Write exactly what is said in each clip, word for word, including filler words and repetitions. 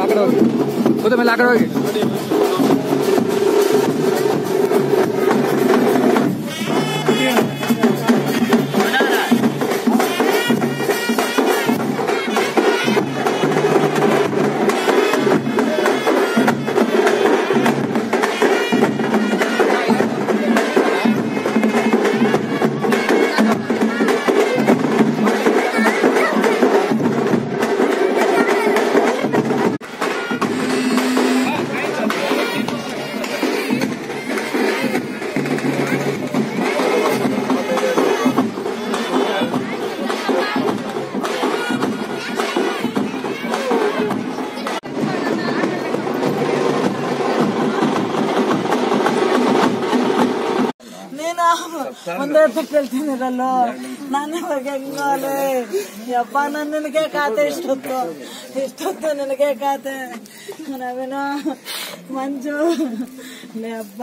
ಕಡೆ ಹೋಗಿ ಕೂತ ಮೇಲೆ ಆ ಕಡೆ ಹೋಗಿ. ಒಂದೇ ಕೇಳ್ತೀನಿರಲ್ಲೋ ನಾನು ಇವಾಗ ಹೆಂಗೋಲೆ ಯಪ್ಪ ನಾನು ನಿನಗೆ ಖಾತೆ ಇಷ್ಟೊತ್ತು ಇಷ್ಟೊತ್ತು ನಿನಗೆ ಖಾತೆ ನಾವೇನೋ ಮಂಜು ಲೇ ಹಬ್ಬ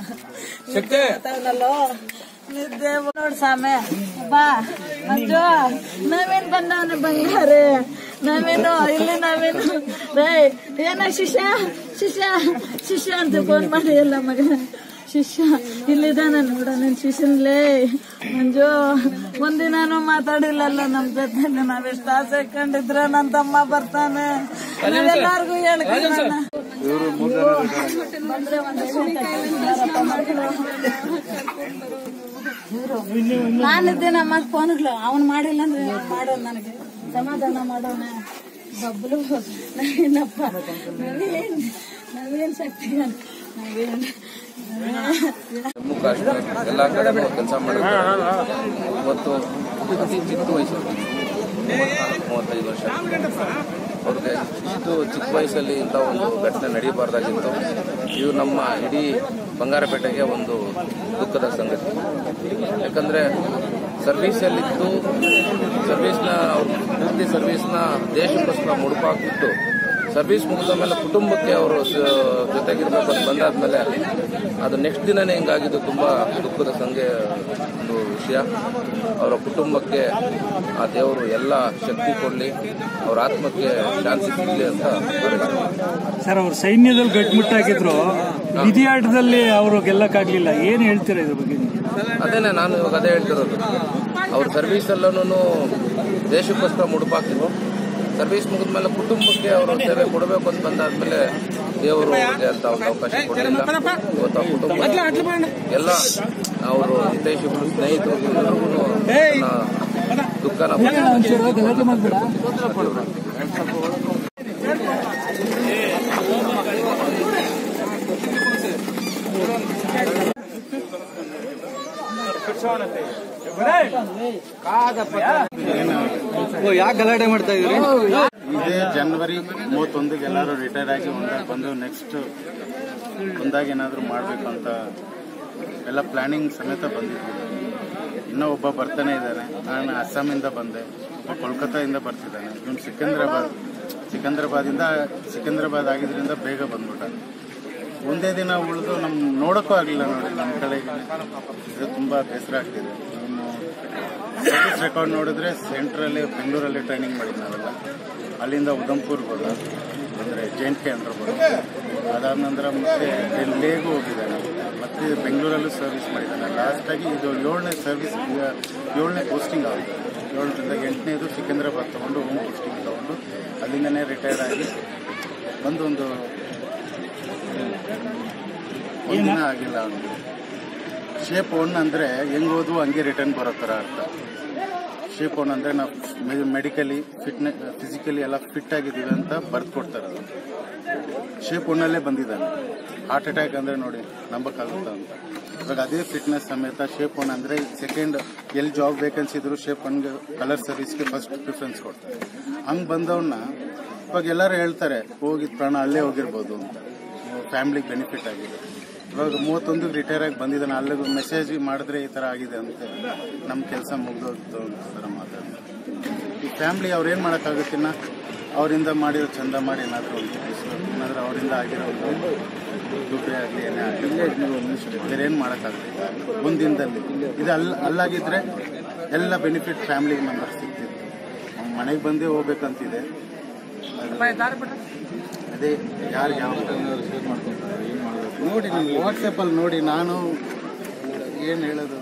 ನಲ್ಲೋ ನಿದ್ದೆ ನೋಡ್ ಸಾಮೆ ಬಾ ಮಂಜು ನಾವೇನ್ ಬಂದವನ ಬಂಗಾರೆ ನಾವೇನು ಇಲ್ಲಿ ನಾವೇನು ರೇ ಏನ ಶಿಷ್ಯ ಶಿಷ್ಯ ಶಿಷ್ಯ ಅಂತ ಫೋನ್ ಮಾಡಿ ಎಲ್ಲ ಮಗ ಶಿಷ್ಯ ಇಲ್ಲಿದ್ದಾನೆ ನೋಡ ನನ್ ಶಿಷ್ಯನ್ಲೇ ಮಂಜು ಒಂದಿನಾನು ಮಾತಾಡಿಲ್ಲಲ್ಲ ನಮ್ ಜೊತೆ ನಾವೆಷ್ಟು ಆಸೆ ಕಂಡಿದ್ರೆ ನನ್ ತಮ್ಮ ಬರ್ತಾನೆ ನಾವೆಲ್ಲಾರ್ಗು ಹೇಳ್ಕೊಳ್ಳೋಣ ನಾನಿದ್ದೇನಮ್ಮ ಫೋನ್ಗಳು ಅವ್ನು ಮಾಡಿಲ್ಲ ಅಂದ್ರೆ ಮಾಡೋಣ ನನಗೆ ಸಮಾಧಾನ ಮಾಡೋಣ ಬಬ್ಲು ನಾವೇನಪ್ಪ ನಾವೇನ್ ನಾವೇನ್ ಶಕ್ತಿ ನಾವೇನ್ ಜಮ್ಮು ಕಾಶ್ಮೀರ ಎಲ್ಲ ಕಡೆ ಕೆಲಸ ಮಾಡಿದ್ದಾರೆ. ಇವತ್ತು ಅತಿ ಚಿಕ್ಕ ವಯಸ್ಸು ಮೂವತ್ತೈದು ವರ್ಷ ಅವ್ರಿಗೆ ಇಷ್ಟು ಚಿಕ್ಕ ವಯಸ್ಸಲ್ಲಿ ಇಂಥ ಒಂದು ಘಟನೆ ನಡೀಬಾರ್ದಾಗಿತ್ತು. ಇದು ನಮ್ಮ ಇಡೀ ಬಂಗಾರಪೇಟೆಗೆ ಒಂದು ದುಃಖದ ಸಂಗತಿ. ಯಾಕಂದರೆ ಸರ್ವೀಸಲ್ಲಿದ್ದು ಸರ್ವೀಸ್ನ ಪೂರ್ತಿ ಸರ್ವೀಸ್ನ ದೇಶಕ್ಕೋಸ್ಕರ ಮುಡುಪಾಕ್ಬಿಟ್ಟು ಸರ್ವೀಸ್ ಮುಗಿದ ಮೇಲೆ ಕುಟುಂಬಕ್ಕೆ ಅವರು ಜೊತೆಗಿರ್ಬೇಕು ಅಂತ ಬಂದಾದ್ಮೇಲೆ ಅದು ನೆಕ್ಸ್ಟ್ ದಿನನೇ ಹಿಂಗಾಗಿದ್ದು ತುಂಬ ದುಃಖದ ಸಂಗೆ ಒಂದು ವಿಷಯ. ಅವರ ಕುಟುಂಬಕ್ಕೆ ಆ ದೇವರು ಎಲ್ಲ ಶಕ್ತಿ ಕೊಡಲಿ, ಅವರ ಆತ್ಮಕ್ಕೆ ಶಾಂತಿ ಸಿಗಲಿ ಅಂತ ಸರ್. ಅವ್ರು ಸೈನ್ಯದಲ್ಲಿ ಗಟ್ಟಿಮುಟ್ಟಾಗಿದ್ರು, ವಿಧಿಯಾಟದಲ್ಲಿ ಅವರು ಗೆಲ್ಲಕ್ಕಾಗ್ಲಿಲ್ಲ. ಏನ್ ಹೇಳ್ತೀರಾ ಇದ್ರ ಬಗ್ಗೆ? ಅದೇನೆ ನಾನು ಇವಾಗ ಅದೇ ಹೇಳ್ತಿರೋದು. ಅವ್ರ ಸರ್ವೀಸಲ್ಲೂ ದೇಶಕ್ಕೋಸ್ಕರ ಮುಡುಪಾಕಿದ್ರು. ಸರ್ವೀಸ್ ಮುಗಿದ ಮೇಲೆ ಕುಟುಂಬಕ್ಕೆ ಅವರು ಸೇವೆ ಕೊಡಬೇಕು ಅಂತ ಬಂದಾದ್ಮೇಲೆ ದೇವರು ಅಂತ ಒಂದು ಅವಕಾಶ ಕೊಡಲಿಲ್ಲ. ಇವತ್ತು ಆ ಕುಟುಂಬ ಎಲ್ಲ ಅವರು ಹಿತೈಷಿಗಳು ಸ್ನೇಹಿತರು ಎಲ್ಲರಿಗೂ ದುಃಖನ ಯಾಕೆ ಗಲಾಟೆ ಮಾಡ್ತಾ ಇದ್ರಿ? ಇದೇ ಜನವರಿ ಮೂವತ್ತೊಂದಕ್ಕೆ ಎಲ್ಲರೂ ರಿಟೈರ್ ಆಗಿ ಒಂದಾಗ ಬಂದು ನೆಕ್ಸ್ಟ್ ಒಂದಾಗಿ ಏನಾದರೂ ಮಾಡಬೇಕು ಅಂತ ಎಲ್ಲ ಪ್ಲಾನಿಂಗ್ ಸಮೇತ ಬಂದಿದ್ವಿ. ಇನ್ನೂ ಒಬ್ಬ ಬರ್ತಾನೆ ಇದ್ದಾನೆ. ನಾನು ಅಸ್ಸಾಮಿಂದ ಬಂದೆ, ಒಬ್ಬ ಕೋಲ್ಕತ್ತಾದಿಂದ ಬರ್ತಿದ್ದಾನೆ. ಇವನು ಸಿಕಂದ್ರಾಬಾದ್ ಸಿಕಂದ್ರಾಬಾದಿಂದ ಸಿಕಂದ್ರಾಬಾದ್ ಆಗಿದ್ರಿಂದ ಬೇಗ ಬಂದ್ಬಿಟ್ಟ. ಒಂದೇ ದಿನ ಉಳಿದು ನಮ್ ನೋಡೋಕ್ಕೂ ಆಗಲಿಲ್ಲ ನೋಡಿ. ನಮ್ಮ ಕಡೆಗೆ ಇದು ತುಂಬ ಬೇಸರ ಆಗ್ತಿದೆ. ನಮ್ಮ ಸರ್ವಿಸ್ ರೆಕಾರ್ಡ್ ನೋಡಿದ್ರೆ ಸೆಂಟ್ರಲ್ಲಿ ಬೆಂಗಳೂರಲ್ಲಿ ಟ್ರೈನಿಂಗ್ ಮಾಡಿದ್ದು ನಾವೆಲ್ಲ. ಅಲ್ಲಿಂದ ಉಧಂಪುರ್ಗೆ ಹೋದ, ಅಂದರೆ ಜೆ ಎನ್ ಕೆ ಅಂದ್ರೆ ಹೋದ. ಅದಾದ ನಂತರ ಮತ್ತೆ ಡೆಲ್ಲಿಗೂ ಹೋಗಿದ್ದಾನೆ, ಮತ್ತೆ ಬೆಂಗಳೂರಲ್ಲೂ ಸರ್ವಿಸ್ ಮಾಡಿದ್ದಾನೆ. ಲಾಸ್ಟಾಗಿ ಇದು ಏಳನೇ ಸರ್ವಿಸ್, ಏಳನೇ ಪೋಸ್ಟಿಂಗ್ ಆಗಿದೆ. ಏಳರಿಂದ ಎಂಟನೇದು ಸಿಕಂದ್ರಾಬಾದ್ ತೊಗೊಂಡು ಹೋಮ್ ಪೋಸ್ಟಿಂಗ್ ತೊಗೊಂಡು ಅಲ್ಲಿಂದನೇ ರಿಟೈರ್ಡ್ ಆಗಿ ಬಂದೊಂದು ಒಂದಿನ ಆಗಿಲ್ಲ ಅವನಿಗೆ. ಶೇಪ್ ಒನ್ ಅಂದರೆ ಹೆಂಗೆ ಹೋದ್ವು ಹಂಗೆ ರಿಟರ್ನ್ ಬರೋ ಥರ ಅರ್ಥ. ಶೇಪ್ ಒನ್ ಅಂದರೆ ನಾವು ಮೆಡಿಕಲಿ ಫಿಟ್ನೆ ಫಿಸಿಕಲಿ ಎಲ್ಲ ಫಿಟ್ ಆಗಿದ್ದೀವಿ ಅಂತ ಬರ್ದು ಕೊಡ್ತಾರೆ. ಅದು ಶೇಪ್ ಒನ್ನಲ್ಲೇ ಬಂದಿದ್ದಾನೆ. ಹಾರ್ಟ್ ಅಟ್ಯಾಕ್ ಅಂದರೆ ನೋಡಿ ನಂಬಕ್ಕಾಗುತ್ತಾ ಅಂತ. ಇವಾಗ ಅದೇ ಫಿಟ್ನೆಸ್ ಸಮೇತ ಶೇಪ್ ಒನ್ ಅಂದರೆ ಸೆಕೆಂಡ್ ಎಲ್ಲಿ ಜಾಬ್ ವೇಕೆನ್ಸಿ ಇದ್ರು ಶೇಪ್ ಒನ್ಗೆ ಕಲರ್ ಸರ್ವಿಸ್ಗೆ ಫಸ್ಟ್ ಪ್ರಿಫರೆನ್ಸ್ ಕೊಡ್ತಾರೆ. ಹಂಗೆ ಬಂದವನ್ನ ಇವಾಗ ಎಲ್ಲರೂ ಹೇಳ್ತಾರೆ ಹೋಗಿದ್ ಪ್ರಾಣ ಅಲ್ಲೇ ಹೋಗಿರ್ಬೋದು ಅಂತ, ಫ್ಯಾಮಿಲಿಗೆ ಬೆನಿಫಿಟ್ ಆಗಿದೆ. ಇವಾಗ ಮೂವತ್ತೊಂದಕ್ಕೆ ರಿಟೈರ್ ಆಗಿ ಬಂದಿದ್ದಾನೆ. ಅಲ್ಲಿಗೆ ಮೆಸೇಜ್ ಮಾಡಿದ್ರೆ ಈ ಥರ ಆಗಿದೆ ಅಂತ ನಮ್ಮ ಕೆಲಸ ಮುಗಿದೋಗ್ತು ಥರ ಮಾತಾಡ್ತಾರೆ. ಈ ಫ್ಯಾಮಿಲಿ ಅವ್ರು ಏನು ಮಾಡೋಕ್ಕಾಗುತ್ತಿನ್ನ ಅವರಿಂದ ಮಾಡಿರೋ ಚಂದ ಮಾಡಿ ಏನಾದರೂ ಒಂದು ಏನಾದರೂ ಅವರಿಂದ ಆಗಿರೋ ಒಂದು ದುಡ್ಡೇ ಆಗಲಿ ಏನೇ ಆಗಲಿ ಬೇರೆ ಏನು ಮಾಡೋಕ್ಕಾಗಲಿಲ್ಲ ಒಂದು ದಿನದಲ್ಲಿ. ಇದು ಅಲ್ಲ ಅಲ್ಲಾಗಿದ್ರೆ ಎಲ್ಲ ಬೆನಿಫಿಟ್ ಫ್ಯಾಮಿಲಿ ಮೆಂಬರ್ಸ್ ಸಿಗ್ತಿತ್ತು. ಮನೆಗೆ ಬಂದೇ ಹೋಗ್ಬೇಕಂತಿದೆ. ಅದೇ ಯಾರಿಗೆ ಯಾವ ನೋಡಿ ನಿಮ್ಗೆ ವಾಟ್ಸಪ್ಪಲ್ಲಿ ನೋಡಿ ನಾನು ಏನು ಹೇಳೋದು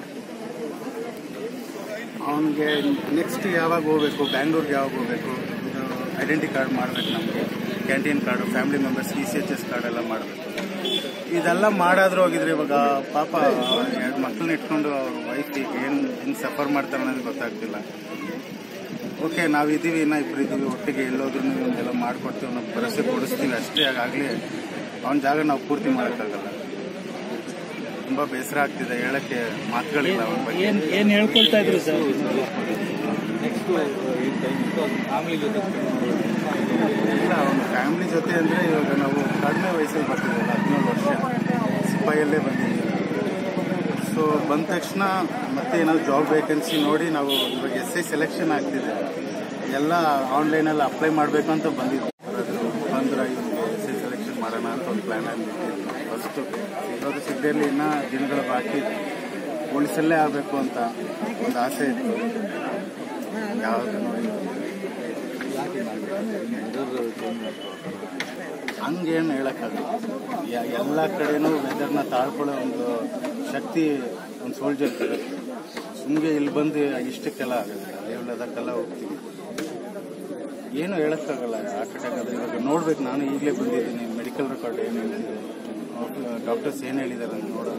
ಅವನಿಗೆ ನೆಕ್ಸ್ಟ್ ಯಾವಾಗ ಹೋಗ್ಬೇಕು, ಬ್ಯಾಂಗ್ಳೂರ್ಗೆ ಯಾವಾಗ ಹೋಗ್ಬೇಕು, ಇದು ಐಡೆಂಟಿ ಕಾರ್ಡ್ ಮಾಡಬೇಕು, ನಮಗೆ canteen card, family members E C H S card ಎಲ್ಲ ಮಾಡಬೇಕು. ಇದೆಲ್ಲ ಮಾಡಾದ್ರೂ ಹೋಗಿದ್ರೆ ಇವಾಗ ಪಾಪ ಎರಡು ಮಕ್ಕಳನ್ನ ಇಟ್ಕೊಂಡು ಅವ್ರ ವೈಫಿಗೆ ಏನು ಹೆಂಗೆ ಸಫರ್ ಮಾಡ್ತಾರೆ ಅನ್ನೋದು ಗೊತ್ತಾಗ್ತಿಲ್ಲ. ಓಕೆ ನಾವಿದ್ದೀವಿ, ಇನ್ನೂ ಇಬ್ಬರು ಇದ್ದೀವಿ, ಒಟ್ಟಿಗೆ ಎಲ್ಲೋದ್ರೂ ಎಲ್ಲ ಮಾಡಿಕೊಡ್ತೀವಿ, ನಾವು ಭರವಸೆ ಕೊಡಿಸ್ತೀವಿ ಅಷ್ಟೇ. ಆಗಲಿ ಅವನ ಜಾಗ ನಾವು ಪೂರ್ತಿ ಮಾಡೋಕ್ಕಾಗಲ್ಲ. ತುಂಬ ಬೇಸರ ಆಗ್ತಿದೆ, ಹೇಳಕ್ಕೆ ಮಾತುಗಳಿಲ್ಲ ಅವನ ಬಗ್ಗೆ. ಏನ್ ಏನ್ ಹೇಳ್ಕೊಳ್ತಾ ಇದ್ರು ಸರ್? ಇಲ್ಲ, ಅವನ ಫ್ಯಾಮಿಲಿ ಜೊತೆ ಅಂದರೆ ಇವಾಗ ನಾವು ಕಡಿಮೆ ವಯಸ್ಸಲ್ಲಿ ಬರ್ತಿದ್ದೀವಲ್ಲ, ಹದಿನೇಳು ವರ್ಷ ಸಿಪಾಯಿಯಲ್ಲೇ ಬಂದಿದ್ದೀವಿ. ಸೊ ಬಂದ ತಕ್ಷಣ ಮತ್ತೆ ಏನಾದ್ರು ಜಾಬ್ ವೇಕೆನ್ಸಿ ನೋಡಿ ನಾವು ಇವಾಗ ಎಸ್ ಐ ಸೆಲೆಕ್ಷನ್ ಆಗ್ತಿದೆ, ಎಲ್ಲ ಆನ್ಲೈನಲ್ಲಿ ಅಪ್ಲೈ ಮಾಡಬೇಕು ಅಂತ ಬಂದಿದ್ದು. ಬಂದ್ರೆ ಎಸ್ ಐ ಸೆಲೆಕ್ಷನ್ ಮಾಡೋಣ ಅಂತ ಒಂದು ಪ್ಲ್ಯಾನ್ ಆಗಿಬಿಟ್ಟಿದ್ದು. ಫಸ್ಟು ಸಿಗೋದು ಸಿಗಲಿ, ಇನ್ನೂ ದಿನಗಳು ಬಾಕಿ ಇದೆ. ಪೊಲೀಸಲ್ಲೇ ಆಗಬೇಕು ಅಂತ ಒಂದು ಆಸೆ ಇತ್ತು. ಯಾವುದು ಹಂಗೇನು ಹೇಳೋಕ್ಕಾಗಲ್ಲ. ಎಲ್ಲ ಕಡೆನೂ ವೆದರ್ನ ತಾಳ್ಕೊಳ್ಳೋ ಒಂದು ಶಕ್ತಿ ಒಂದು ಸೋಲ್ಜರ್ ಇರುತ್ತೆ. ಸುಮ್ಮನೆ ಇಲ್ಲಿ ಬಂದು ಇಷ್ಟಕ್ಕೆಲ್ಲ ಆಗೋದಿಲ್ಲ, ಲೇವ್ ಲದಾಖೆಲ್ಲ ಹೋಗ್ತೀವಿ. ಏನು ಹೇಳೋಕ್ಕಾಗಲ್ಲ ಆ ಕಡೆಗಾದ್ರೆ. ಇವಾಗ ನೋಡ್ಬೇಕು, ನಾನು ಈಗಲೇ ಬಂದಿದ್ದೀನಿ, ಮೆಡಿಕಲ್ ರೆಕಾರ್ಡ್ ಏನೇನಿದೆ, ಡಾಕ್ಟರ್ಸ್ ಏನು ಹೇಳಿದ್ದಾರೆ ಅಂತ ನೋಡೋಣ.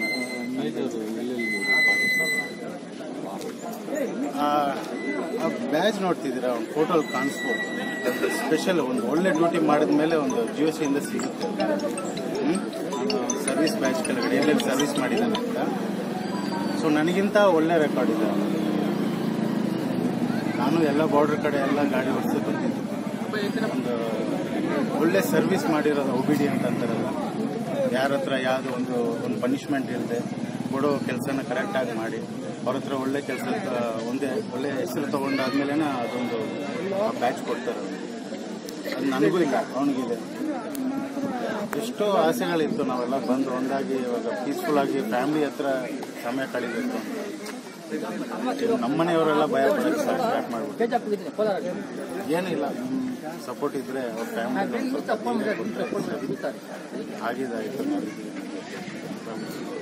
ಆ ಬ್ಯಾಜ್ ನೋಡ್ತಿದ್ದೀರಾ, ಒಂದು ಫೋಟೋಲ್ಲಿ ಕಾಣಿಸ್ಬೋದು. ಸ್ಪೆಷಲ್ ಒಂದು ಒಳ್ಳೆ ಡ್ಯೂಟಿ ಮಾಡಿದ ಮೇಲೆ ಒಂದು ಜಿ ಎಸ್ ಸಿಯಿಂದ ಸಿಗುತ್ತೆ. ಸರ್ವಿಸ್ ಬ್ಯಾಚ್ ಕೆಳಗಡೆ ಎಲ್ಲೆಲ್ಲಿ ಸರ್ವಿಸ್ ಮಾಡಿದ್ದಾನೆ ಅಂತ. ಸೊ ನನಗಿಂತ ಒಳ್ಳೆ ರೆಕಾರ್ಡ್ ಇದೆ. ನಾನು ಎಲ್ಲ ಬಾರ್ಡರ್ ಕಡೆ ಎಲ್ಲ ಗಾಡಿ ಓಡಿಸಿ ಬಂದಿದ್ದು. ಒಂದು ಒಳ್ಳೆ ಸರ್ವಿಸ್ ಮಾಡಿರೋದು, ಒಬಿಡಿಯಂಟ್ ಅಂತಾರಲ್ಲ, ಯಾರ ಹತ್ರ ಯಾವುದೋ ಒಂದು ಒಂದು ಪನಿಷ್ಮೆಂಟ್ ಇಲ್ಲದೆ ಕೊಡೋ ಕೆಲಸನ ಕರೆಕ್ಟಾಗಿ ಮಾಡಿ ಅವ್ರ ಹತ್ರ ಒಳ್ಳೆ ಕೆಲಸ ಒಂದೇ ಒಳ್ಳೆ ಹೆಸರು ತೊಗೊಂಡಾದ್ಮೇಲೆ ಅದೊಂದು ಬ್ಯಾಚ್ ಕೊಡ್ತಾರೆ. ಅದು ನನಗೂ ಇಲ್ಲ, ಅವನಿಗಿದೆ. ಎಷ್ಟೋ ಆಸೆಗಳಿತ್ತು, ನಾವೆಲ್ಲ ಬಂದು ಒಂದಾಗಿ ಇವಾಗ ಪೀಸ್ಫುಲ್ ಆಗಿ ಫ್ಯಾಮಿಲಿ ಹತ್ರ ಸಮಯ ಕಳೀಬೇಕು. ನಮ್ಮನೆಯವರೆಲ್ಲ ಭಯ ಪಡೋಕ್ಕೆ ಸ್ಟಾರ್ಟ್ ಮಾಡ್ಬಿಟ್ಟು ಏನಿಲ್ಲ, ಸಪೋರ್ಟ್ ಇದ್ರೆ ಅವ್ರ ಫ್ಯಾಮಿಲಿ ಆಗಿದೆ ಆಯಿತು.